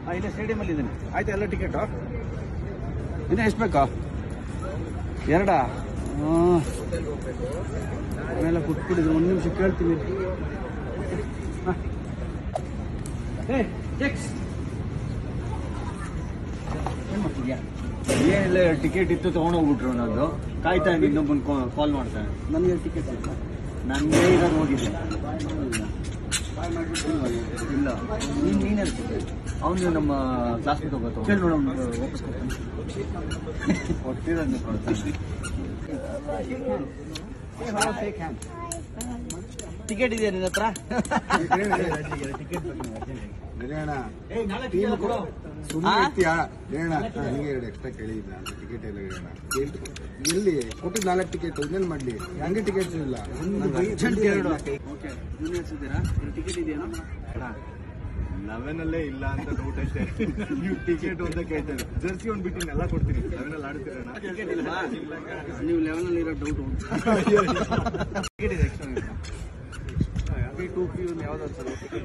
ಇಲ್ಲೇ ಸ್ಟೇಡಿಯಮಲ್ಲಿ ಇದ್ದೀನಿ. ಆಯ್ತಾ ಎಲ್ಲ ಟಿಕೆಟು? ಇನ್ನೂ ಎಷ್ಟು ಬೇಕಾ? ಎರಡಾ? ಆಮೇಲೆ ಕೊಟ್ಬಿಟ್ಟಿದ್ರು. ಒಂದು ನಿಮಿಷ ಕೇಳ್ತೀನಿ. ಏನ್ ಮಾಡ್ತಿದ್ಯಾ? ಏನಿಲ್ಲ, ಟಿಕೆಟ್ ಇತ್ತು ತಗೊಂಡೋಗ್ಬಿಟ್ರು. ನಂದು ಕಾಯ್ತಾ ಇನ್ನೊಬ್ಬನ್ ಕಾಲ್ ಮಾಡ್ತಾನೆ. ನನಗೆ ಟಿಕೆಟ್ ಇಲ್ಲ. ನನಗೆ ಇರೋದು ಹೋಗಿದ್ದೆ. ಇಲ್ಲ, ನೀನೇ ಅವನು ನಮ್ಮ ಕ್ಲಾಸ್ಮೇಟ್ ಹೋಗ್ಬೇಕು. ಕೇಳಿ ನೋಡೋಣ, ವಾಪಸ್ ಕೊಡ್ತಾನೆ. ಕೊಟ್ಟಿರೋದು ಕೊಡ್ತಾನೆ. ಟಿಕೆಟ್ ಇದೆಯಾ ನಿನ್ನ ಹತ್ರ? ಟಿಕೆಟ್ ಎಕ್ಸ್ಟ್ರಾ ಕೇಳಿದ್ದ ಟಿಕೆಟ್ ಎಲ್ಲ ಹೇಳೋಣ. ಎಲ್ಲಿ ಕೊಟ್ಟಿದ್ದು 4 ಟಿಕೆಟ್ ಇನ್ನೇನು ಮಾಡ್ಲಿ? ಹಂಗೆ ಟಿಕೆಟ್ ಇಲ್ಲ. ಟಿಕೆಟ್ ಇದೆಯಾ? 11 ಇಲ್ಲ ಅಂತ ಡೌಟ್ ಅಷ್ಟೇ. ನೀವು ಟಿಕೆಟ್ ಅಂತ ಕೇಳ್ತಾರೆ. ಜರ್ಸಿ ಒಂದು ಬಿಟ್ಟು ಎಲ್ಲ ಕೊಡ್ತೀನಿ. 11 ಆಡ್ತೀರ? ಟಿಕೆಟ್ ಇಲ್ಲ. ನೀವು 11 ಇರೋ ಡೌಟ್. ಟಿಕೆಟ್ ಇದೆ ಎಕ್ಸ್ಟ್ರಾ. 2P ಯಾವ್ದಾದ್ರು ಸರ್?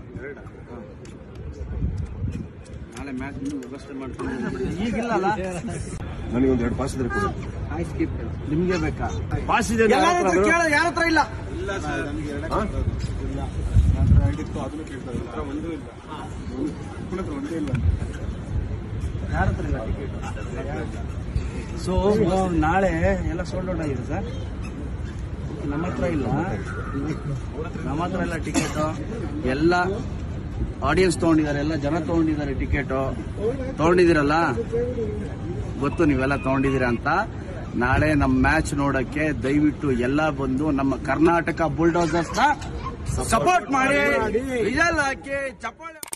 ನಾಳೆ ಮ್ಯಾಚ್ ವ್ಯವಸ್ಥೆ ಮಾಡ್ತೀನಿ. ಈಗಿಲ್ಲ ನನಗೊಂದು 2 ಪಾಸ್ ಇದ್ರೆ ಕೊಡಿ. ನಿಮ್ಗೆ ಬೇಕಾ? ಪಾಸ್ ಇದೆ ಯಾರ ಹತ್ರ ಇಲ್ಲ? ಅದನ್ನು ಕೇಳ್ತಾರೆ. ಒಂದೂ ಇಲ್ಲ. ಒಂದೇ ಇಲ್ಲ. ಯಾರ ಹತ್ರ ಇಲ್ಲ ಟಿಕೆಟ್? ಸೊ ನಾಳೆ ಎಲ್ಲ ಸೋಲ್ಡ್ ಔಟ್ ಆಗಿದೆ ಸರ್. ನಮ್ಮ ಹತ್ರ ಇಲ್ಲ. ನಮ್ಮ ಹತ್ರ ಎಲ್ಲ ಟಿಕೆಟ್ ಎಲ್ಲ ಆಡಿಯನ್ಸ್ ತಗೊಂಡಿದ್ದಾರೆ, ಎಲ್ಲ ಜನ ತಗೊಂಡಿದ್ದಾರೆ. ಟಿಕೆಟ್ ತಗೊಂಡಿದ್ದೀರಲ್ಲ, ಗೊತ್ತು ನೀವೆಲ್ಲ ತಗೊಂಡಿದ್ದೀರಾ ಅಂತ. ನಾಳೆ ನಮ್ಮ ಮ್ಯಾಚ್ ನೋಡಕ್ಕೆ ದಯವಿಟ್ಟು ಎಲ್ಲ ಬಂದು ನಮ್ಮ ಕರ್ನಾಟಕ ಬುಲ್ಡೋಸರ್ಸ್ ನ ಸಪೋರ್ಟ್ ಮಾಡಿ. ವಿಜಲ್ ಹಾಕಿ ಚಪ್ಪಾಳೆ.